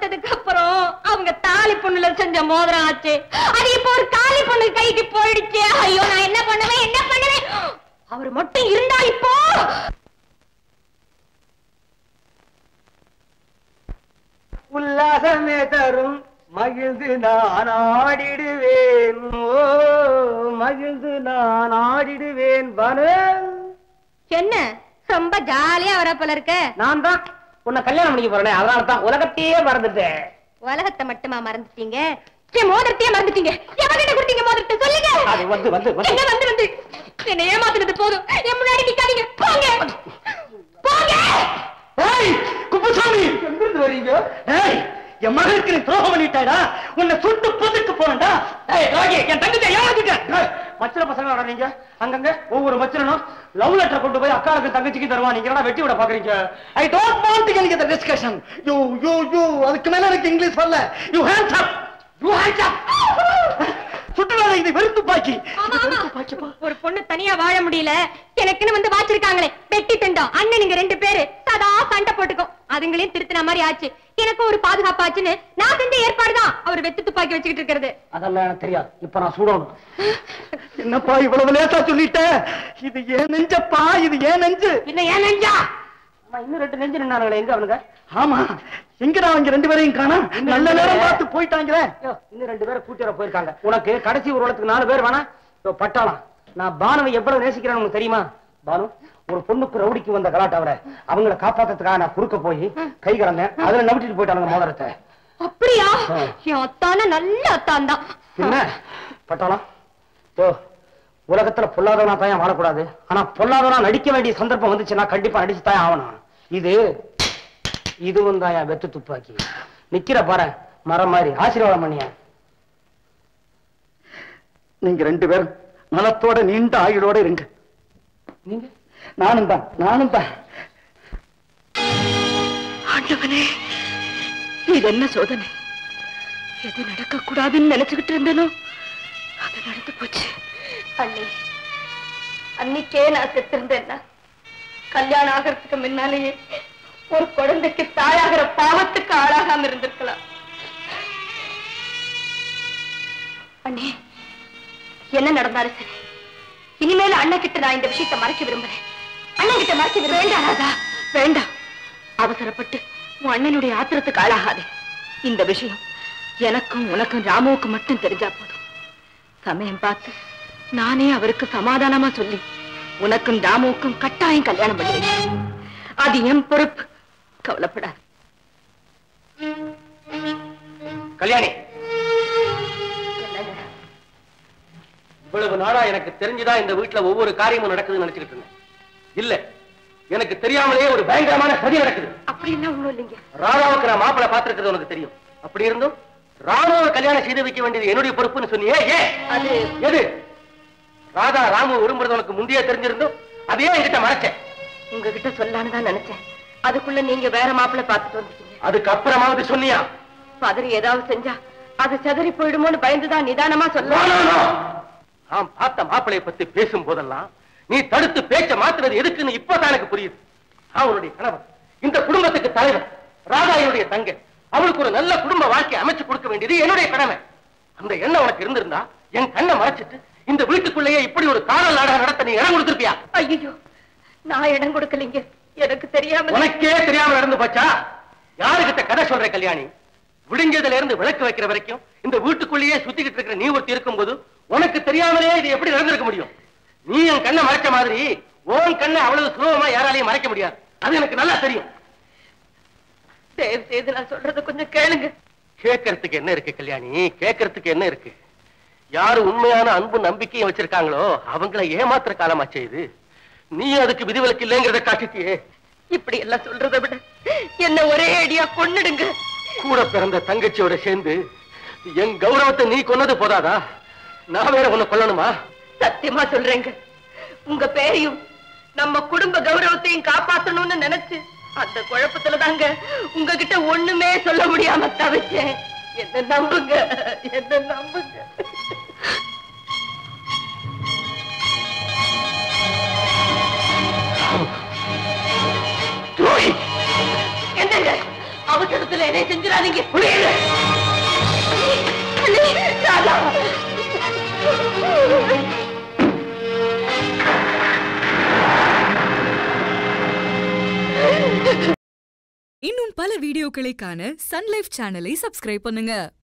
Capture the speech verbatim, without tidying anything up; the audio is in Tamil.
பார்த்ததுக்கு அப்புறம் அவங்க தாலி பொண்ணுல செஞ்ச மோதிரம் ஆச்சு. அது இப்போ ஒரு காலி பொண்ணு கைக்கு போயிடுச்சு. ஐயோ நான் என்ன பண்ணுவேன் என்ன பண்ணுவேன்? அவர் மட்டும் இருந்தா இப்போ உல்லாசமே தரும் மகிழ்ந்து நான் ஆடிடுவேன். ஓ மகிழ்ந்து நான் ஆடிடுவேன். என்ன ரொம்ப ஜாலியா வர போல இருக்க? நான் தான் உன்னை கல்யாணம் பண்ணிக்க போறேன். அதனால தான் உலகத்தையே மறந்துட்டேன். உலகத்தை மட்டுமா மறந்துட்டீங்க? மோதிரத்தையே மறந்துட்டீங்க. எவகிட்ட கொடுத்தீங்க மோதிரத்தை சொல்லுங்க. அது வந்து வந்து என்ன வந்து வந்து என்ன ஏமாத்துனது போதும். என் முன்னாடி நிக்காதீங்க. போங்க போங்க. ஏய் குப்புசாமி எங்கிருந்து வரீங்க? ஏய் என் மகளுக்கு நீ துரோகம் பண்ணிட்டாடா. உன்னை சுட்டு புதுக்கு போறேன்டா. ஏய் ராகி என் தங்கத்தை ஏமாத்திட்டேன். மச்சல பசங்க வராதீங்க. அங்கங்க ஒவ்வொரு மச்சலனும் லவ் லெட்டர் கொண்டு போய் அக்காவுக்கு தங்கச்சிக்கு தருவான். நீங்க என்ன வெட்டி விட பாக்குறீங்க? I don't want to get the discussion. You you you அதுக்கு மேல எனக்கு இங்கிலீஷ் வரல. You hands up. You hands up. சுட்டுறாத இது வெறுத்து பாக்கி. ஒரு பொண்ணு தனியா வாழ முடியல. எனக்குன்னு வந்து வாச்சிருக்காங்களே வெட்டி தண்டம் அண்ணன் நீங்க ரெண்டு பேரு சதா சண்டை போட்டுக்கோ. அதுங்களையும் திருத்தின மாதிரி ஆச்சு. எனக்கு ஒரு பாதுகாப்பாச்சுன்னு நான் செஞ்ச ஏற்பாடுதான் அவர் வெத்து துப்பாக்கி வச்சுக்கிட்டு இருக்கிறது. அதெல்லாம் எனக்கு தெரியாது. இப்ப நான் சுடணும். என்னப்பா இவ்வளவு லேசா சொல்லிட்ட? இது ஏன் நெஞ்சப்பா? இது ஏன் நெஞ்சு? இல்ல ஏன் நெஞ்சா? இன்னும் ரெண்டு நெஞ்சு நின்னாங்களே எங்க அவனுங்க? ஆமா எங்கடா அவங்க ரெண்டு பேரையும் காணா? நல்ல நேரம் பார்த்து போயிட்டாங்களே. இன்னும் ரெண்டு பேரை கூட்டி வர போயிருக்காங்க. உனக்கு கடைசி ஒரு இடத்துக்கு நாலு பேர் வேணா பட்டாளம். நான் பானுவை எவ்வளவு நேசிக்கிறேன்னு உனக்கு தெரியுமா? பானு ஒரு பொண்ணுக்கு ரவுடிக்கு வந்த கலாட்டாவர அவங்களை காப்பாத்துறதுக்காக நான் குறுக்க போய் கை கலந்தேன். அதுல நம்பிட்டு போயிட்டாங்க மோதிரத்தை. அப்படியா? என் அத்தான நல்ல அத்தான் தான். என்ன பட்டாளம்? ஓ உலகத்துல பொல்லாதவனா தான் வாழக்கூடாது. ஆனா பொல்லாதவனா நடிக்க வேண்டிய சந்தர்ப்பம் வந்துச்சுன்னா கண்டிப்பா நடிச்சு தான் ஆகணும். இது இதுவும் தான் என் வெத்து துப்பாக்கி. நிக்கிற பாரு மரம் மாதிரி. ஆசீர்வாதம் பண்ணிய நீங்க ரெண்டு பேரும் நலத்தோட நீண்ட ஆயுளோட இருங்க. நீங்க நானும் தான் நானும் தான். ஆண்டவனே இது என்ன சோதனை? எது நடக்க கூடாதுன்னு நினைச்சுக்கிட்டு இருந்தனோ அது நடந்து போச்சு. அண்ணி அன்னைக்கே நான் செத்திருந்தேன்னா கல்யாணம் ஆகிறதுக்கு முன்னாலேயே ஒரு குழந்தைக்கு தாயாகிற பாவத்துக்கு ஆளாகாம இருந்திருக்கலாம். அண்ணே என்ன நடந்தாரு சரி. இனிமேல அண்ணன் கிட்ட நான் இந்த விஷயத்தை மறைக்க விரும்புறேன். அண்ணன் கிட்ட மறைக்க விரும்ப வேண்டாம் ராதா வேண்டாம். அவசரப்பட்டு உன் அண்ணனுடைய ஆத்திரத்துக்கு ஆளாகாதே. இந்த விஷயம் எனக்கும் உனக்கும் ராமுவுக்கு மட்டும் தெரிஞ்சா போதும். சமயம் பார்த்து நானே அவருக்கு சமாதானமா சொல்லி உனக்கும் ராமுவுக்கும் கட்டாயம் கல்யாணம் பண்ணுவேன். அது என் பொறுப்பு. கவலைப்படாது. கல்யாணி இவ்வளவு நாளா எனக்கு தெரிஞ்சுதான் இந்த வீட்டுல ஒவ்வொரு காரியமும் நடக்குதுன்னு நினைச்சுக்கிட்டு இருந்தேன். இல்ல எனக்கு தெரியாமலே ஒரு பயங்கரமான சதி நடக்குது. அப்படின்னா ஒண்ணும் இல்லைங்க. ராதாவுக்கு நான் மாப்பிளை பார்த்திருக்கிறது உனக்கு தெரியும். அப்படி இருந்தும் ராணுவ கல்யாணம் செய்து வைக்க வேண்டியது என்னுடைய பொறுப்புன்னு சொன்னியே. அது எது? ராதா ராமு விரும்புறது உனக்கு முந்தைய தெரிஞ்சிருந்தும் அதையே என்கிட்ட மறைச்சேன். உங்ககிட்ட சொல்லான்னு தான் நினைச்சேன். அதுக்குள்ள நீங்க வேற மாப்பிள்ளை பார்த்துட்டு வந்துட்டீங்க. அதுக்கு அப்புறமாவது சொன்னியா? பதறி ஏதாவது செஞ்சா அது செதறி போயிடுமோன்னு பயந்துதான் நிதானமா சொல்ல. நான் பார்த்த மாப்பிளைய பத்தி பேசும் போதெல்லாம் நீ தடுத்து பேச்ச மாத்துறது எதுக்குன்னு இப்பதான் எனக்கு புரியுது. அவனுடைய கணவன், இந்த குடும்பத்துக்கு தலைவர், ராதா என்னுடைய தங்க, அவளுக்கு ஒரு நல்ல குடும்ப வாழ்க்கை அமைச்சு கொடுக்க வேண்டியது என்னுடைய கடமை. அந்த எண்ணம் உனக்கு இருந்திருந்தா என் கண்ணை மறைச்சிட்டு இந்த வீட்டுக்குள்ளேயே இப்படி ஒரு காதல் நாடகம் நடத்த நீ இடம் கொடுத்திருப்பியா? ஐயோ நான் இடம் கொடுக்கலீங்க. எனக்கு தெரியாம. உனக்கே தெரியாம நடந்து போச்சா? யாருகிட்ட கதை சொல்ற கல்யாணி? விடிஞ்சதுல இருந்து விளக்கு வைக்கிற வரைக்கும் இந்த வீட்டுக்குள்ளேயே சுத்திக்கிட்டு இருக்கிற நீ ஒருத்தி இருக்கும் போது உனக்கு தெரியாமலே இது எப்படி நடந்திருக்க முடியும்? நீ என் கண்ணை மறைச்ச மாதிரி உன் கண்ணை அவ்வளவு சுலபமா யாராலையும் மறைக்க முடியாது. அது எனக்கு நல்லா தெரியும். தயவு செய்து நான் சொல்றத கொஞ்சம் கேளுங்க. கேட்கறதுக்கு என்ன இருக்கு கல்யாணி? கேட்கறதுக்கு என்ன இருக்கு? யாரு உண்மையான அன்பு நம்பிக்கையும் வச்சிருக்காங்களோ அவங்களை ஏமாத்துற காலமா செய்து நீ அதுக்கு விதிவிலக்கு இல்லைங்கிறத காட்டிட்டியே. இப்படி எல்லாம் சொல்றதை விட என்ன ஒரே அடியா கொன்னுடுங்க. கூட பிறந்த தங்கச்சியோட சேர்ந்து என் கௌரவத்தை நீ கொன்னது போதாதா? நான் வேற உன்னை கொல்லணுமா? சத்தியமா சொல்றேங்க. உங்க பேரையும் நம்ம குடும்ப கௌரவத்தையும் காப்பாத்தணும்னு நினைச்சு அந்த குழப்பத்துல தாங்க உங்ககிட்ட ஒண்ணுமே சொல்ல முடியாம தவிச்சேன். என்ன நம்புங்க, என்ன நம்புங்க. என்னங்க அவசரத்துல எதை செஞ்சிடாதீங்க. இன்னும் பல வீடியோக்களை காண சன் லைஃப் சேனலை சப்ஸ்கிரைப் பண்ணுங்க.